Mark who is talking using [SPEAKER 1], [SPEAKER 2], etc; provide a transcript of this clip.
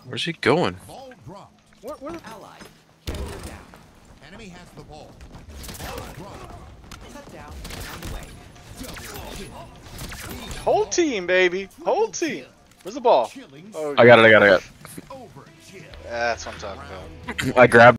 [SPEAKER 1] Where's he going?
[SPEAKER 2] Ball dropped.
[SPEAKER 3] What?
[SPEAKER 4] Ally. Carrier down.
[SPEAKER 2] Enemy has the ball. Ball dropped.
[SPEAKER 4] Cut down. On the way.
[SPEAKER 2] Double kill.
[SPEAKER 3] Whole team, baby. Whole team. Where's the ball?
[SPEAKER 2] Killing.
[SPEAKER 3] Oh,
[SPEAKER 1] I got it.
[SPEAKER 2] Overkill.
[SPEAKER 3] that's what I'm talking about.
[SPEAKER 1] I grabbed.